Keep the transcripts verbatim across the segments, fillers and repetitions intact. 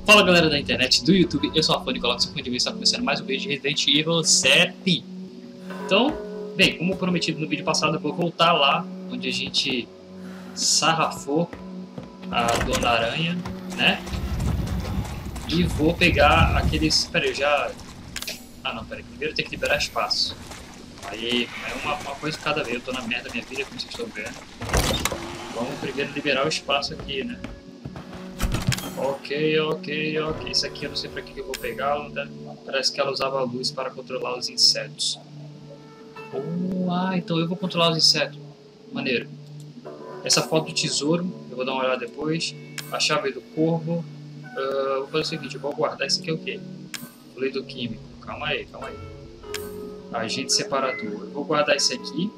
Fala galera da internet, do YouTube, eu sou a Fone, coloco seu ponto de vista, começando mais um vídeo de Resident Evil sete. Então, bem, como prometido no vídeo passado, eu vou voltar lá onde a gente sarrafou a Dona Aranha, né? E vou pegar aqueles... Pera aí, eu já... Ah não, pera aí, primeiro tem que liberar espaço. Aí, é uma, uma coisa de cada vez, eu tô na merda da minha vida, como vocês estão vendo. Vamos primeiro liberar o espaço aqui, né? Ok, ok, ok. Isso aqui eu não sei pra que eu vou pegar. Parece que ela usava a luz para controlar os insetos. Oh, ah, então eu vou controlar os insetos. Maneiro. Essa foto do tesouro, eu vou dar uma olhada depois. A chave do corvo. Uh, vou fazer o seguinte, eu vou guardar isso aqui é o quê? Fluido químico. Calma aí, calma aí. Agente separador. Eu vou guardar isso aqui.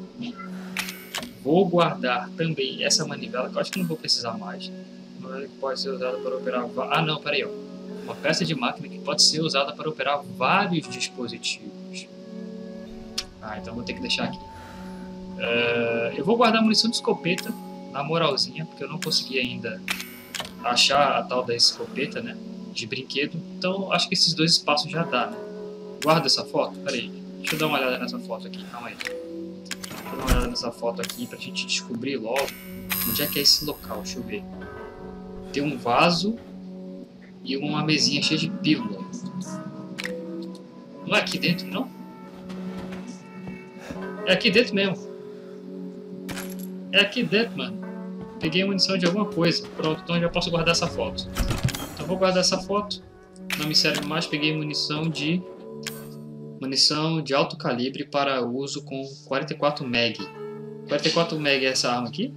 Vou guardar também essa manivela, que eu acho que não vou precisar mais. Que pode ser usada para operar... Ah, não, peraí. Ó. Uma peça de máquina que pode ser usada para operar vários dispositivos. Ah, então vou ter que deixar aqui. Uh, eu vou guardar munição de escopeta, na moralzinha, porque eu não consegui ainda achar a tal da escopeta, né? De brinquedo. Então acho que esses dois espaços já dá, né? Guarda essa foto. Peraí. Deixa eu dar uma olhada nessa foto aqui. Calma aí. Deixa eu dar uma olhada nessa foto aqui pra gente descobrir logo onde é que é esse local. Deixa eu ver. Tem um vaso e uma mesinha cheia de pílula. Não é aqui dentro, não? É aqui dentro mesmo. É aqui dentro, mano. Peguei munição de alguma coisa. Pronto, então eu já posso guardar essa foto. Então vou guardar essa foto. Não me serve mais. Peguei munição de... Munição de alto calibre para uso com quarenta e quatro meg. quarenta e quatro meg é essa arma aqui?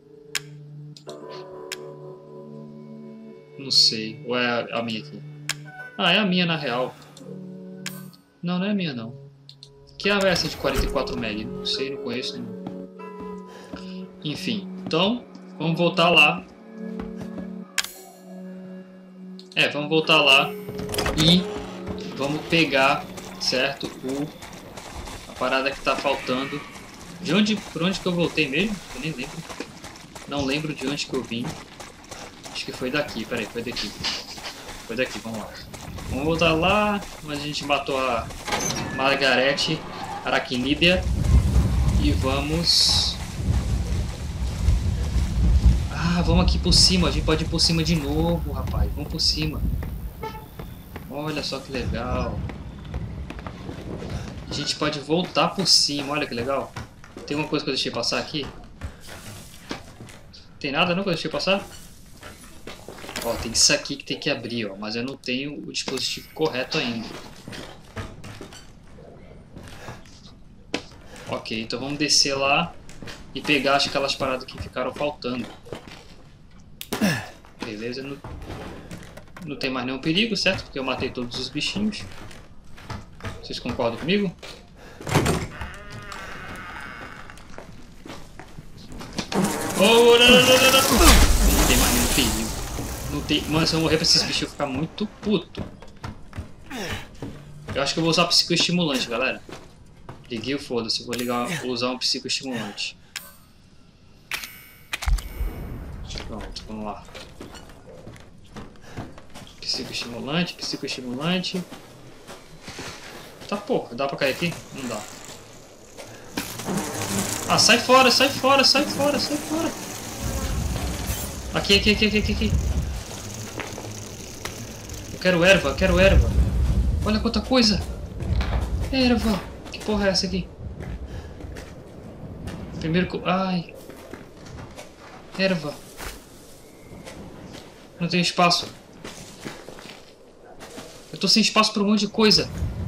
Não sei. Ou é a minha aqui? Ah, é a minha na real. Não, não é a minha não. Que arma é essa de quarenta e quatro meg? Não sei, não conheço. Não. Enfim, então vamos voltar lá. É, vamos voltar lá e vamos pegar, certo, o a parada que tá faltando. De onde, por onde que eu voltei mesmo? Eu nem lembro. Não lembro de onde que eu vim. Acho que foi daqui, peraí, foi daqui. Foi daqui, vamos lá. Vamos voltar lá, onde a gente matou a Margarete Aracnídea. E vamos... Ah, vamos aqui por cima, a gente pode ir por cima de novo, rapaz. Vamos por cima. Olha só que legal. A gente pode voltar por cima, olha que legal. Tem alguma coisa que eu deixei passar aqui? Tem nada não que eu deixei passar? Ó, tem isso aqui que tem que abrir, ó, mas eu não tenho o dispositivo correto ainda. Ok, então vamos descer lá e pegar aquelas paradas que ficaram faltando. Beleza, não, não tem mais nenhum perigo, certo? Porque eu matei todos os bichinhos. Vocês concordam comigo? Oh, não, não, não, não. Não tem mais nenhum perigo. Não tem... Mano, se eu morrer pra esses bichos eu vou ficar muito puto. Eu acho que eu vou usar psicoestimulante, galera. Liguei o foda-se, vou ligar, vou usar um psicoestimulante. Pronto, vamos lá. Psicoestimulante, psicoestimulante. Tá porra, dá pra cair aqui? Não dá. Ah, sai fora, sai fora, sai fora, sai fora. Aqui, aqui, aqui, aqui, aqui, aqui. Eu quero erva, eu quero erva. Olha quanta coisa. Erva. Que porra é essa aqui? Primeiro... Ai. Erva. Não tenho espaço. Eu tô sem espaço pra um monte de coisa.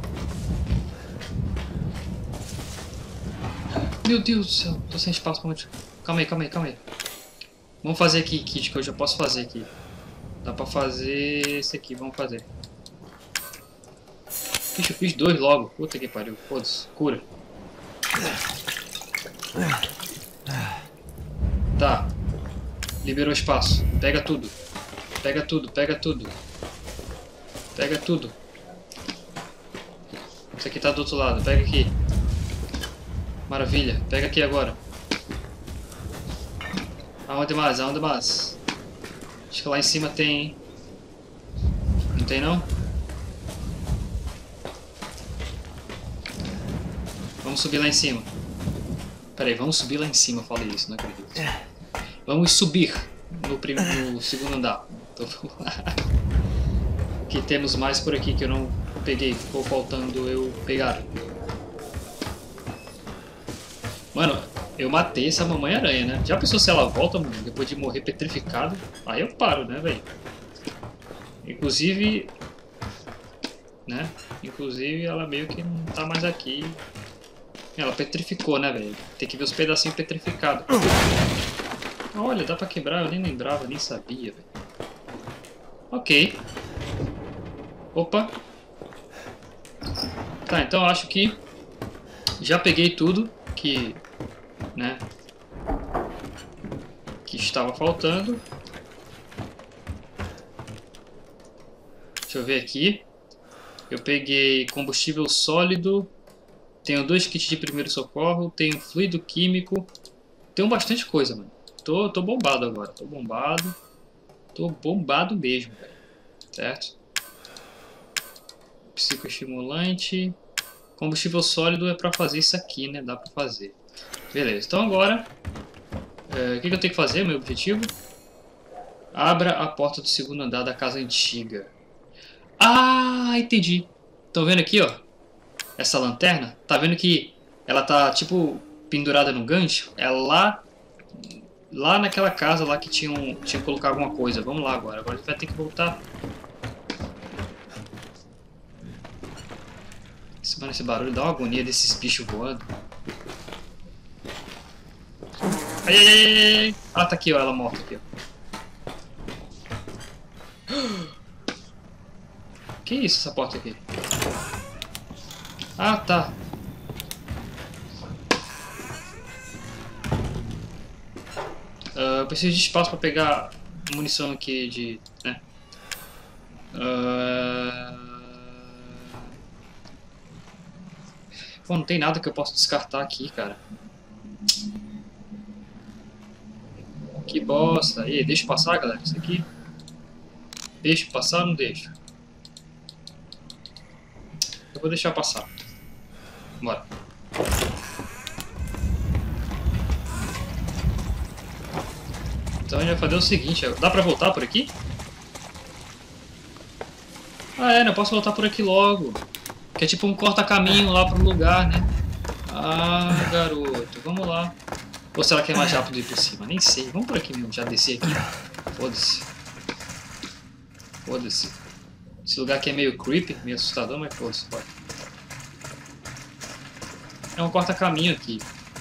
Meu Deus do céu. Tô sem espaço pra um monte de... Calma aí, calma aí, calma aí. Vamos fazer aqui, kit, que eu já posso fazer aqui. Dá pra fazer esse aqui, vamos fazer. Ixi, eu fiz dois logo. Puta que pariu. Foda-se. Cura. Tá. Liberou espaço. Pega tudo. Pega tudo, pega tudo. Pega tudo. Isso aqui tá do outro lado. Pega aqui. Maravilha. Pega aqui agora. Aonde mais? Aonde mais? Acho que lá em cima tem... tem não? Vamos subir lá em cima. Pera aí, vamos subir lá em cima, eu falei isso, não acredito. Vamos subir no, primeiro, no segundo andar. Então vamos lá. O que temos mais por aqui que eu não peguei? Ficou faltando eu pegar. Mano, eu matei essa mamãe aranha, né? Já pensou se ela volta, mano, depois de morrer petrificado? Aí eu paro, né, velho? Inclusive... Né? Inclusive ela meio que não tá mais aqui. Ela petrificou, né, velho? Tem que ver os pedacinhos petrificados. Olha, dá pra quebrar, eu nem lembrava, nem sabia, velho. Ok. Opa. Tá, então eu acho que já peguei tudo que, né, que estava faltando. Deixa eu ver aqui. Eu peguei combustível sólido. Tenho dois kits de primeiro socorro. Tenho fluido químico. Tenho bastante coisa, mano. Tô, tô bombado agora. Tô bombado. Tô bombado mesmo, velho. Certo? Psicoestimulante. Combustível sólido é pra fazer isso aqui, né? Dá pra fazer. Beleza. Então agora... É, o que, que eu tenho que fazer? Meu objetivo? Abra a porta do segundo andar da casa antiga. Ah, entendi. Estão vendo aqui, ó? Essa lanterna? Tá vendo que ela tá, tipo, pendurada no gancho? É lá... Lá naquela casa lá que tinham, tinha que colocar alguma coisa. Vamos lá agora. Agora a gente vai ter que voltar. Esse, mano, esse barulho dá uma agonia desses bichos voando. Ai, ai, ai, ai. Ah, tá aqui, ó. Ela morta aqui, ó. Que isso, essa porta aqui? Ah, tá. Uh, eu preciso de espaço para pegar munição aqui de... Né? Uh... Pô, não tem nada que eu possa descartar aqui, cara. Que bosta. Aí, deixa eu passar, galera, isso aqui. Deixa eu passar ou não deixa? Eu vou deixar passar. Bora. Então a gente vai fazer o seguinte, dá pra voltar por aqui? Ah é, né? Eu posso voltar por aqui logo. Que é tipo um corta-caminho lá pro lugar, né? Ah, garoto, vamos lá. Ou será que é mais rápido ir por cima? Nem sei. Vamos por aqui mesmo, já descer aqui. Foda-se. Foda-se. Esse lugar aqui é meio creepy, meio assustador, mas foda-se, pode. É um corta-caminho aqui.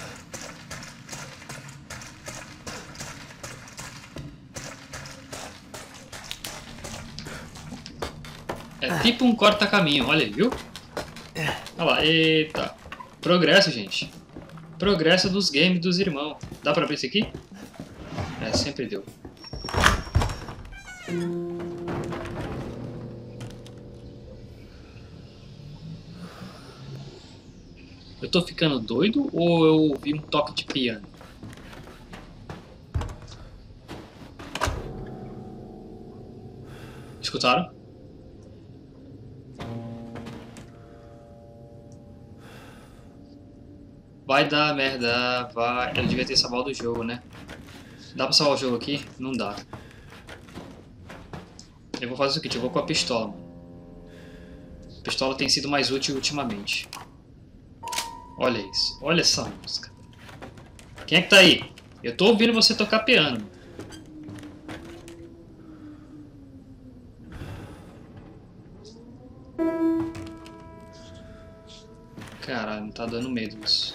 É tipo um corta-caminho, olha aí, viu? Olha lá, eita. Progresso, gente. Progresso dos games dos irmãos. Dá pra ver isso aqui? É, sempre deu. Eu tô ficando doido ou eu ouvi um toque de piano? Escutaram? Vai dar merda, vai... Eu devia ter salvado o jogo, né? Dá pra salvar o jogo aqui? Não dá. Eu vou fazer o seguinte, eu vou com a pistola, mano. A pistola tem sido mais útil ultimamente. Olha isso, olha essa música. Quem é que tá aí? Eu tô ouvindo você tocar piano. Caralho, não tá dando medo isso.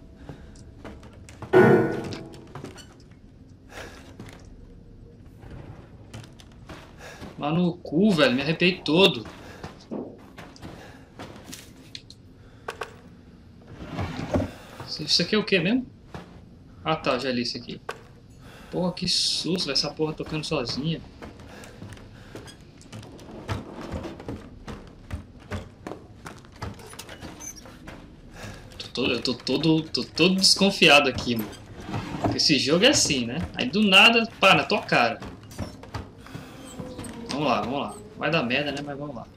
Mas no cu, velho, me arrepiei todo. Isso aqui é o que mesmo? Ah tá, já li isso aqui. Porra, que susto, véio, essa porra tocando sozinha. Tô todo, eu tô todo, tô todo desconfiado aqui, mano. Esse jogo é assim, né? Aí do nada, pá, na tua cara. Vamos lá, vamos lá. Vai dar merda, né? Mas vamos lá.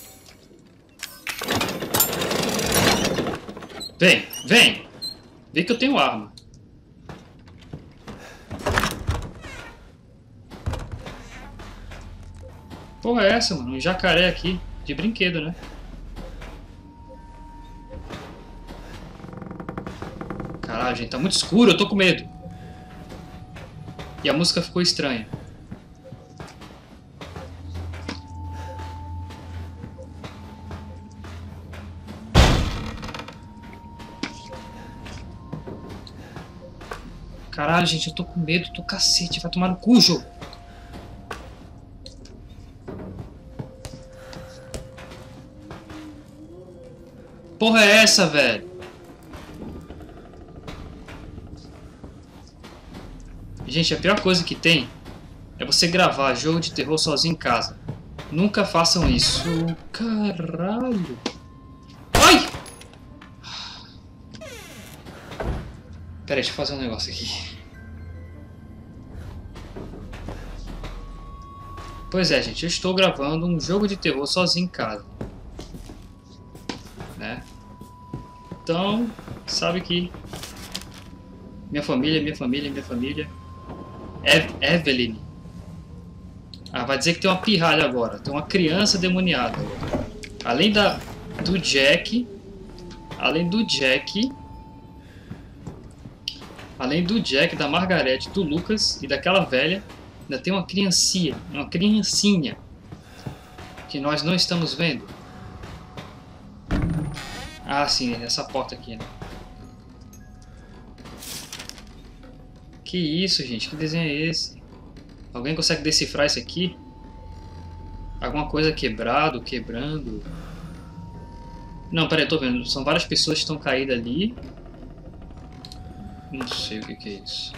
Vem, vem! Vê que eu tenho arma. Porra é essa, mano? Um jacaré aqui. De brinquedo, né? Caralho, gente. Tá muito escuro. Eu tô com medo. E a música ficou estranha. Caralho, gente, eu tô com medo, tô cacete, vai tomar no cu, jogo. Porra é essa, velho? Gente, a pior coisa que tem é você gravar jogo de terror sozinho em casa. Nunca façam isso. Caralho. Ai! Pera aí, deixa eu fazer um negócio aqui. Pois é, gente, eu estou gravando um jogo de terror sozinho em casa. Né? Então, sabe que... Minha família, minha família, minha família... Ev Evelyn. Ah, vai dizer que tem uma pirralha agora. Tem uma criança demoniada. Além da... do Jack... Além do Jack... Além do Jack, da Margareth, do Lucas e daquela velha, ainda tem uma criancinha, uma criancinha que nós não estamos vendo. Ah, sim, essa porta aqui, né? Que isso, gente? Que desenho é esse? Alguém consegue decifrar isso aqui? Alguma coisa quebrado, quebrando? Não, peraí, eu tô vendo. São várias pessoas que estão caídas ali. Não sei o que, que é isso.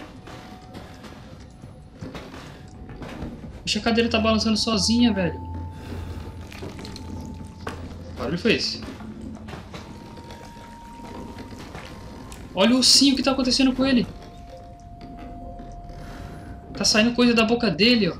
Puxa, a cadeira tá balançando sozinha, velho. Que barulho foi esse? Olha o ursinho que tá acontecendo com ele. Tá saindo coisa da boca dele, ó.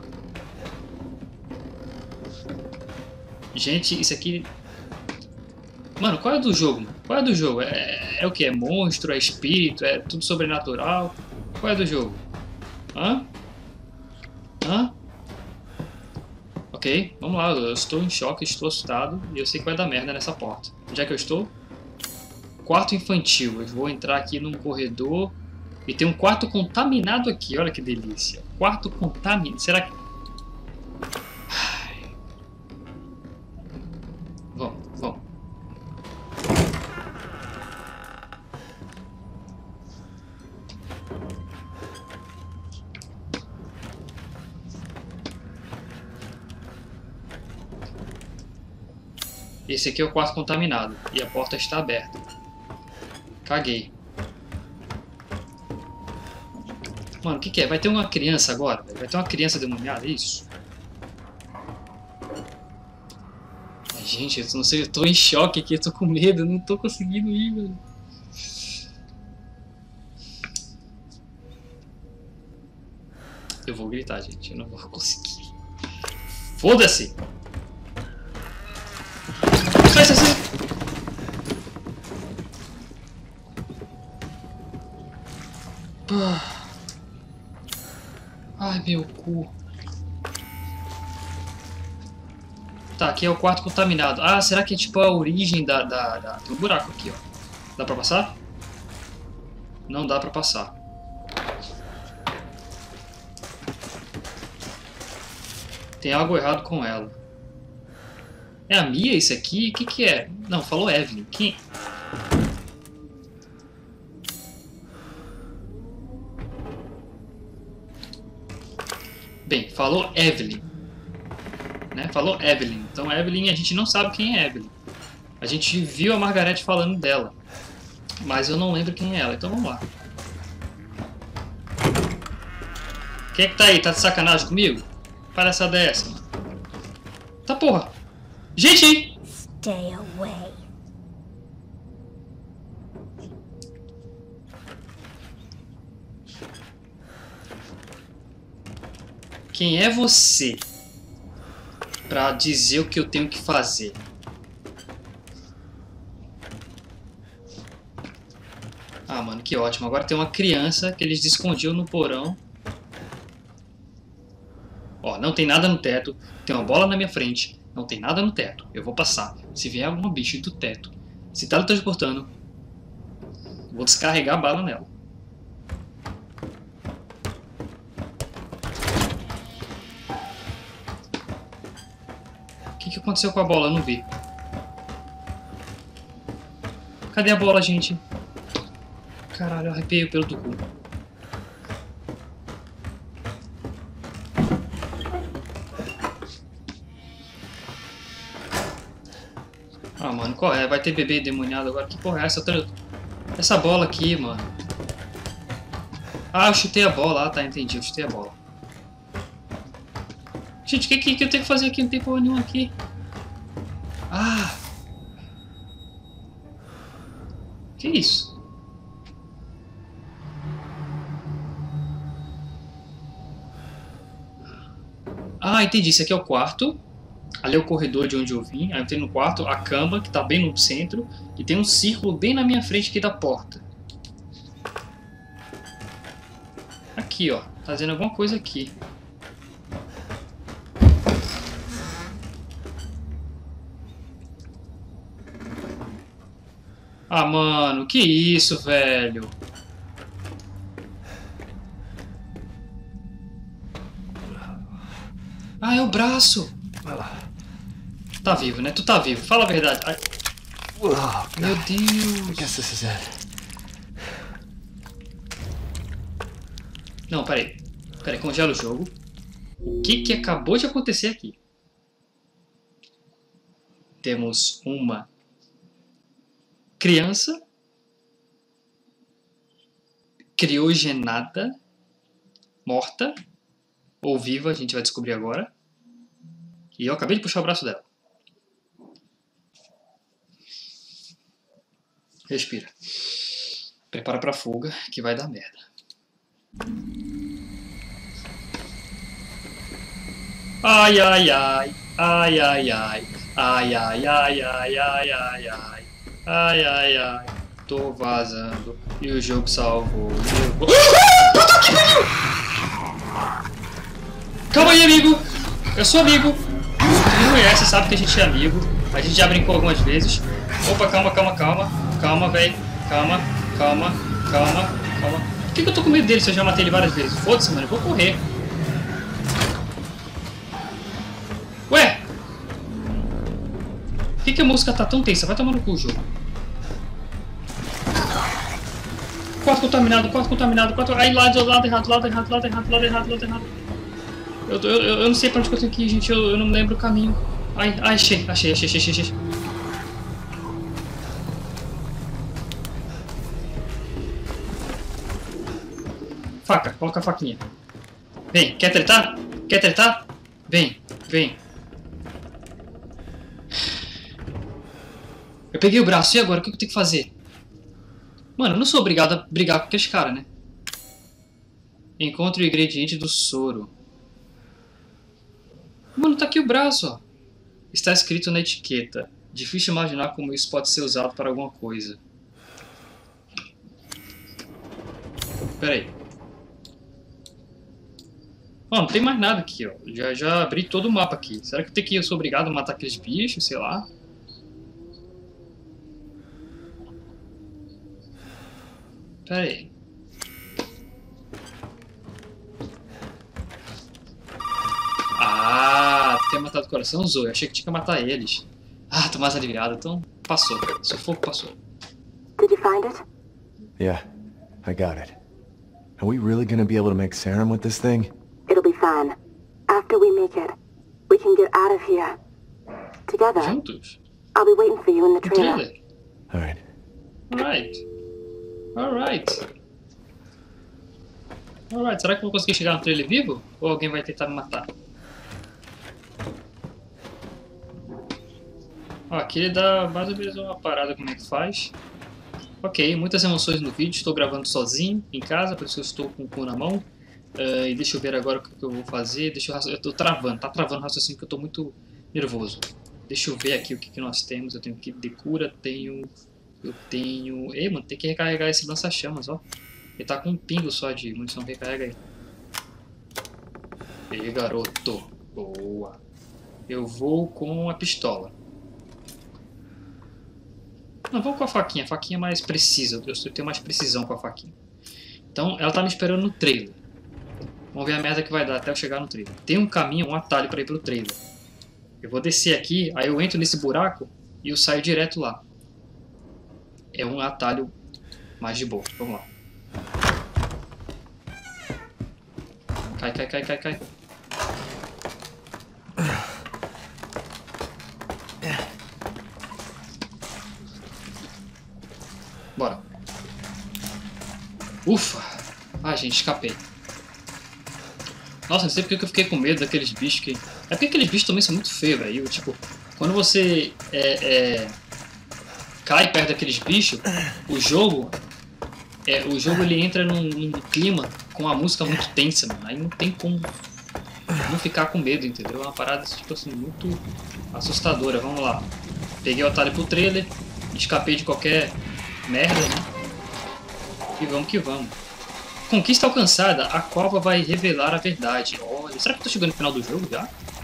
Gente, isso aqui... Mano, qual é do jogo? Qual é do jogo? É, é o que? É monstro? É espírito? É tudo sobrenatural? Qual é do jogo? Hã? Hã? Ok, vamos lá. Eu estou em choque, estou assustado. E eu sei que vai dar merda nessa porta. Onde é que eu estou? Quarto infantil. Eu vou entrar aqui num corredor. E tem um quarto contaminado aqui. Olha que delícia. Quarto contaminado. Será que... Vamos, vamos. Esse aqui é o quarto contaminado. E a porta está aberta. Caguei. Mano, o que, que é? Vai ter uma criança agora? Vai ter uma criança demoniada? É isso? Ai, gente, eu não sei, eu tô em choque aqui, eu tô com medo, eu não tô conseguindo ir, velho. Eu vou gritar, gente, eu não vou conseguir. Foda-se! Sai, sai, sai! Ai, meu cu. Tá, aqui é o quarto contaminado. Ah, será que é tipo a origem da... da, da... Tem um buraco aqui, ó. Dá pra passar? Não dá pra passar. Tem algo errado com ela. É a Mia isso aqui? O que que é? Não, falou Evelyn. Quem... Bem, falou Evelyn. Né? Falou Evelyn. Então Evelyn, a gente não sabe quem é Evelyn. A gente viu a Margareth falando dela. Mas eu não lembro quem é ela. Então vamos lá. Quem é que tá aí? Tá de sacanagem comigo? Palhaçada dessa, mano. Tá porra. Gente! Stay away. Quem é você? pra dizer o que eu tenho que fazer. Ah, mano, que ótimo. Agora tem uma criança que eles escondiam no porão. Ó, não tem nada no teto. Tem uma bola na minha frente. Não tem nada no teto. Eu vou passar. Se vier algum bicho do teto, se tá transportando, vou descarregar a bala nela. O que, que aconteceu com a bola? Eu não vi. Cadê a bola, gente? Caralho, eu arrepiei o pelo do cu. Ah, mano, qual é? Vai ter bebê demoniado agora? Que porra é essa? Essa bola aqui, mano. Ah, eu chutei a bola. Ah, tá, entendi. Eu chutei a bola. Gente, o que, que, que eu tenho que fazer aqui? Não tem porra nenhuma aqui. Ah! Que isso? Ah, entendi. Esse aqui é o quarto. Ali é o corredor de onde eu vim. Aí eu tenho no quarto a cama, que tá bem no centro. E tem um círculo bem na minha frente aqui da porta. Aqui, ó. Tá fazendo alguma coisa aqui. Ah, mano. Que isso, velho? Ah, é o braço. Tá vivo, né? Tu tá vivo. Fala a verdade. Ai. Meu Deus. Não, peraí. Peraí, congela o jogo. O que que acabou de acontecer aqui? Temos uma criança criogenada, morta ou viva, a gente vai descobrir agora. E eu acabei de puxar o braço dela. Respira. Prepara pra fuga, que vai dar merda. Ai, ai, ai. Ai, ai, ai. Ai, ai, ai, ai, ai, ai, ai. Ai, ai, ai. Tô vazando. E o jogo salvou. Eu vou... Puta que pariu! Calma aí, amigo. Eu sou amigo. Não conhece, sabe que a gente é amigo. A gente já brincou algumas vezes. Opa, calma, calma, calma. Calma, velho. Calma, calma, calma, calma. Por que, que eu tô com medo dele se eu já matei ele várias vezes? Foda-se, mano. Eu vou correr. Ué? Por que, que a música tá tão tensa? Vai tomar no cu o jogo. Quarto contaminado, quarto contaminado, quarto... Aí, lado, lado errado, lado errado, lado errado, lado errado, lado errado. Eu, eu, eu não sei pra onde que eu tenho que ir, gente. Eu, eu não me lembro o caminho. Ai, ai, achei, achei, achei, achei, achei. Faca, coloca a faquinha. Vem, quer tretar? Quer tretar? Vem, vem. Eu peguei o braço, e agora? O que eu tenho que fazer? Mano, eu não sou obrigado a brigar com aqueles caras, né? Encontre o ingrediente do soro. Mano, tá aqui o braço, ó. Está escrito na etiqueta. Difícil imaginar como isso pode ser usado para alguma coisa. Pera aí. Ó, não tem mais nada aqui, ó. Já, já abri todo o mapa aqui. Será que eu tenho que ir? Eu sou obrigado a matar aqueles bichos? Sei lá. Pera aí. Ah, tem matado o coração, Zoe. Achei que tinha que matar eles. Ah, tô mais aliviado. Então, passou. Sufoco passou. Did you find it? Yeah, I got it. Are we really gonna be able to make serum with this thing? It'll be fine. After we make it, we can get out of here. Together. Juntos? I'll be waiting for you in the No trailer. trailer. Alright. Alright. Alright. Alright. Será que eu vou conseguir chegar no trailer vivo? Ou alguém vai tentar me matar? Ó, aqui ele dá mais ou menos uma parada como é que faz. Ok, muitas emoções no vídeo. Estou gravando sozinho, em casa, por isso que eu estou com o cu na mão. Uh, e deixa eu ver agora o que eu vou fazer. Deixa eu, eu tô travando, tá travando o raciocínio, porque eu tô muito nervoso. Deixa eu ver aqui o que, que nós temos. Eu tenho kit de cura, tenho... Eu tenho... Ei, mano, tem que recarregar esse lança-chamas, ó. Ele tá com um pingo só de munição, recarrega aí. Ei, garoto. Boa. Eu vou com a pistola. Não, vou com a faquinha. A faquinha é mais precisa. Eu tenho mais precisão com a faquinha. Então, ela tá me esperando no trailer. Vamos ver a merda que vai dar até eu chegar no trailer. Tem um caminho, um atalho pra ir pro trailer. Eu vou descer aqui, aí eu entro nesse buraco e eu saio direto lá. É um atalho mais de boa. Vamos lá. Cai, cai, cai, cai, cai. Bora. Ufa. Ah, gente, escapei. Nossa, não sei porque que eu fiquei com medo daqueles bichos que... É porque aqueles bichos também são muito feios, velho. Tipo, quando você é, é, cai perto daqueles bichos, o jogo... É, o jogo ele entra num, num clima com a música muito tensa, mano. Aí não tem como não ficar com medo, entendeu? É uma parada, tipo assim, muito assustadora. Vamos lá. Peguei o atalho pro trailer, escapei de qualquer merda, né? E vamos que vamos. Conquista alcançada, a cova vai revelar a verdade. Olha, será que eu tô chegando no final do jogo já?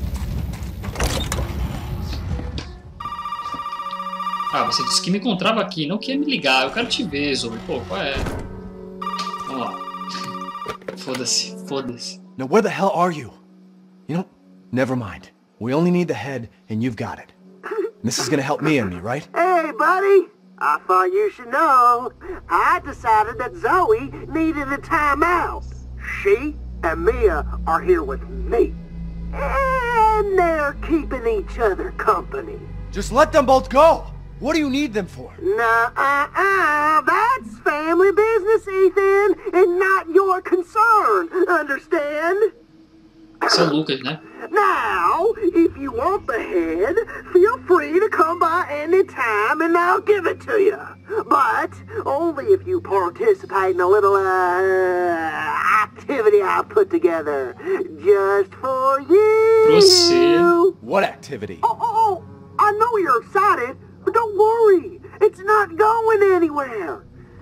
Ah, você disse que me encontrava aqui, não que ia me ligar. Eu quero te ver, Zoe. Pô, qual é? Vamos lá. Foda-se, foda-se. Now where the hell are you? You know, never mind. We only need the head, and you've got it. This is gonna help me and me, right? Hey, buddy! I thought you should know. I decided that Zoe needed a timeout. She and Mia are here with me. And they're keeping each other company. Just let them both go! What do you need them for? Nuh-uh-uh, that's family business, Ethan, and not your concern, understand? São Lucas, né? Now, if you want the head, feel free to come by any time and I'll give it to you. But only if you participate in a little, uh, activity I put together. Just for you. Você. What activity? Oh, oh, oh, I know you're excited, but don't worry. It's not going anywhere.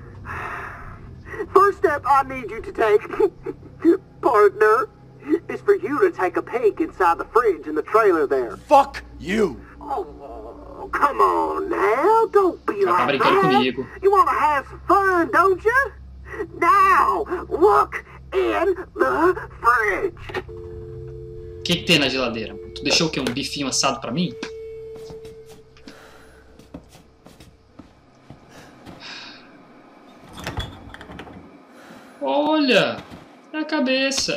First step I need you to take, partner, is for you to take a peek inside the fridge in the trailer there. Fuck you! Oh, come on now, don't be Tá like brincando that. comigo. You want to have some fun, don't you? Now, look in the fridge. O que, que tem na geladeira? Tu deixou o quê? Um bifinho assado pra mim? Olha! É a cabeça!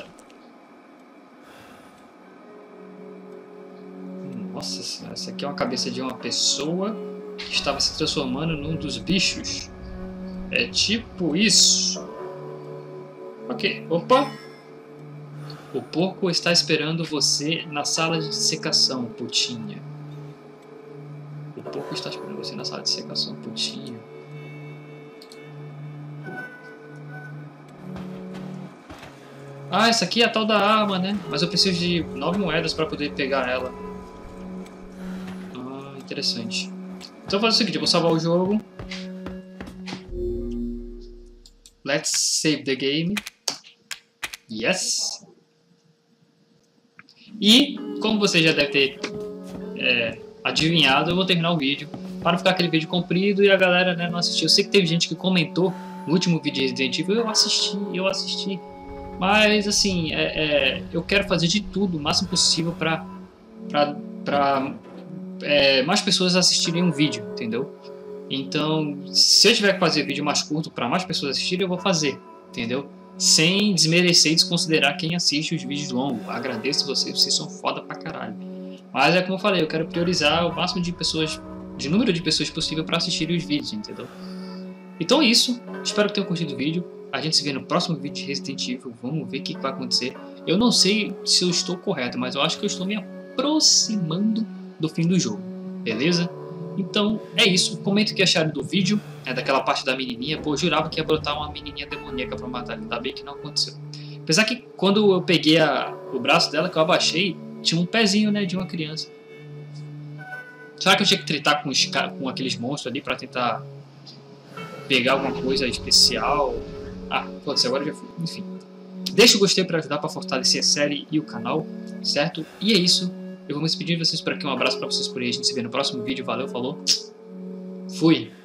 Nossa senhora, essa aqui é uma cabeça de uma pessoa que estava se transformando num dos bichos. É tipo isso. Ok, opa! O porco está esperando você na sala de dissecação, putinha. O porco está esperando você na sala de dissecação, putinha. Ah, essa aqui é a tal da arma, né? Mas eu preciso de nove moedas para poder pegar ela. Ah, interessante. Então eu vou fazer o seguinte, eu vou salvar o jogo. Let's save the game. Yes. E, como você já deve ter é, adivinhado, eu vou terminar o vídeo para não ficar aquele vídeo comprido e a galera, né, não assistiu. Eu sei que teve gente que comentou no último vídeo de Resident Evil, eu assisti, eu assisti. Mas, assim, é, é, eu quero fazer de tudo, o máximo possível para para é, mais pessoas assistirem um vídeo, entendeu? Então, se eu tiver que fazer vídeo mais curto para mais pessoas assistirem, eu vou fazer, entendeu? Sem desmerecer e desconsiderar quem assiste os vídeos longos. Agradeço vocês, vocês são foda pra caralho. Mas é como eu falei, eu quero priorizar o máximo de pessoas, de número de pessoas possível para assistirem os vídeos, entendeu? Então é isso, espero que tenham curtido o vídeo. A gente se vê no próximo vídeo de Resident Evil, vamos ver o que vai acontecer. Eu não sei se eu estou correto, mas eu acho que eu estou me aproximando do fim do jogo, beleza? Então é isso, comenta o que acharam do vídeo, é, daquela parte da menininha. Pô, eu jurava que ia brotar uma menininha demoníaca pra matar, ainda bem que não aconteceu. Apesar que quando eu peguei a, o braço dela, que eu abaixei, tinha um pezinho, né, de uma criança. Será que eu tinha que tretar com, os, com aqueles monstros ali pra tentar pegar alguma coisa especial? Ah, foda-se, agora já foi. Enfim. Deixa o gostei pra ajudar pra fortalecer a série e o canal, certo? E é isso. Eu vou me despedir de vocês por aqui. Um abraço pra vocês por aí. A gente se vê no próximo vídeo. Valeu, falou. Fui.